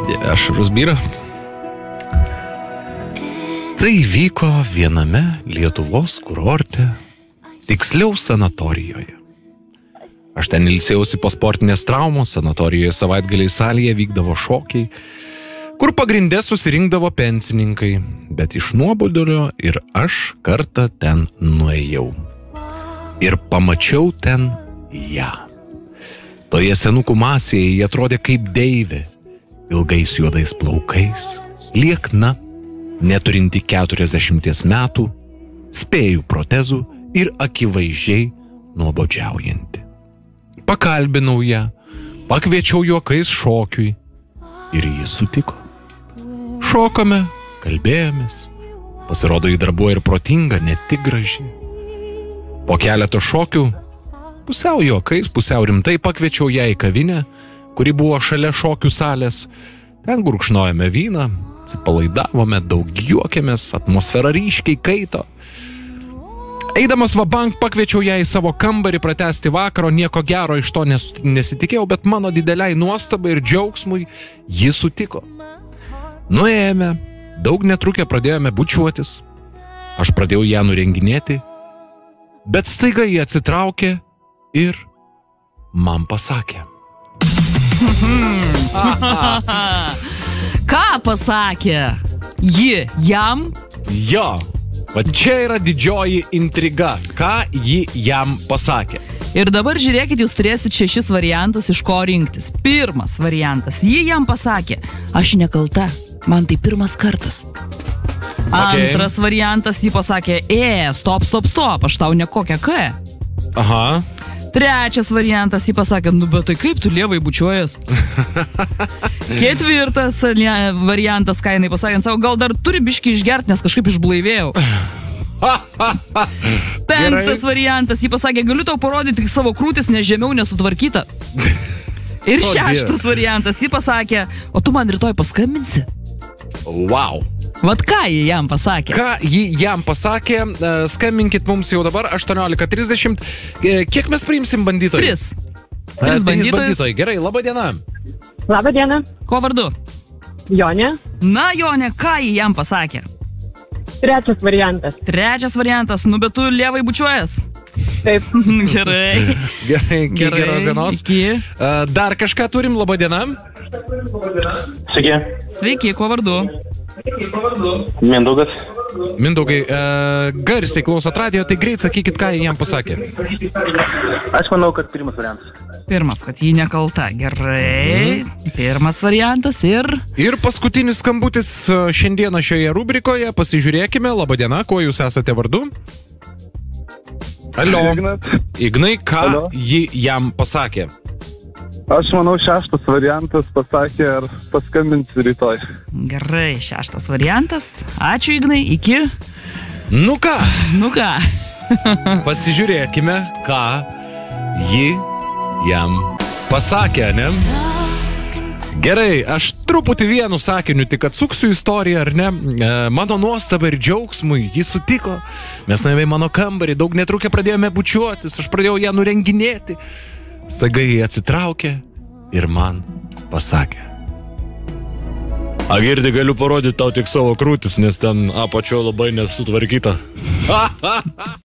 Ašaros byra. Tai vyko viename Lietuvos kurorte, tiksliau sanatorijoje. Aš ten ilsėjausi po sportinės traumos, sanatorijoje savaitgaliai salėje vykdavo šokiai, kur pagrinde susirinkdavo pensininkai, bet iš nuobodulio ir aš kartą ten nuėjau. Ir pamačiau ten ją. Toje senukų masėje jie atrodė kaip deivė, ilgais juodais plaukais, liekna, neturinti 40 metų, spėjų protezų ir akivaizdžiai nuobodžiaujanti. Pakalbinau ją, pakviečiau juokais šokiui ir jis sutiko. Šokome, kalbėjomės, pasirodo ji dar buvo ir protinga, ne tik graži. Po keleto šokių, pusiau juokais, pusiau rimtai pakviečiau ją į kavinę, kuri buvo šalia šokių salės. Ten gurkšnojame vyną, atsipalaidavome, daug juokėmės, atmosfera ryškiai kaito. Eidamas vabank pakviečiau ją į savo kambarį pratęsti vakaro, nieko gero iš to nesitikėjau, bet mano dideliai nuostabai ir džiaugsmui ji sutiko. Nuėjome, daug netrukę pradėjome bučiuotis. Aš pradėjau ją nurenginėti, bet staiga ji atsitraukė ir man pasakė. Ką pasakė? Ji jam? Jo. Va čia yra didžioji intriga, ką ji jam pasakė. Ir dabar žiūrėkit, jūs turėsit 6 variantus, iš ko rinktis. Pirmas variantas. Ji jam pasakė, aš nekalta, man tai pirmas kartas. Antras variantas, ji pasakė, stop, aš tau nekokia K. Aha. Trečias variantas, ji pasakė, nu bet tai kaip tu lievai bučiuojas? Ketvirtas variantas, ką jinai pasakė, savo, gal dar turi biškį išgerti, nes kažkaip išblaivėjau. Penktas variantas, ji pasakė, galiu tau parodyti tik savo krūtis, nes žemiau nesutvarkyta. Ir šeštas variantas, ji pasakė, o tu man rytoj paskambinsi? Wow. Vat ką ji jam pasakė? Ką ji jam pasakė, skambinkit mums jau dabar 18:30. Kiek mes priimsim bandytojų? 3 bandytojai. Gerai, laba diena. Labą dieną. Ko vardu? Jonė. Na, Jonė, ką ji jam pasakė? Trečias variantas. Nu, bet tu lievai bučiuojas? Taip. Gerai. Geros dienos. Iki. Dar kažką turim, laba diena. Sveiki. Sveiki, ko vardu? Mindaugas. Mindaugai, garsiai klausot radijo, tai greit sakykit, ką jam pasakė. Aš manau, kad pirmas variantas. Pirmas, kad ji nekalta. Gerai. Pirmas variantas ir... Ir paskutinis skambutis šiandieną šioje rubrikoje. Pasižiūrėkime. Labą dieną, kuo jūs esate vardu? Alio. Ignai, ką ji jam pasakė? Aš manau, šeštas variantas pasakė, ar paskambinsi rytoj. Gerai, šeštas variantas. Ačiū, Ignai, iki. Nu ką? Pasižiūrėkime, Pasižiūrėkime, ką ji jam pasakė, ne? Gerai, aš truputį vienu sakiniu tik atsuksiu istoriją, ar ne? Mano nuostaba ir džiaugsmui ji sutiko. Mes nuėjome į mano kambarį, daug netrukę pradėjome bučiuotis, aš pradėjau ją nurenginėti. Staiga jį atsitraukė ir man pasakė. Agirdi, galiu parodyti tau tik savo krūtis, nes ten apačio labai nesutvarkyta.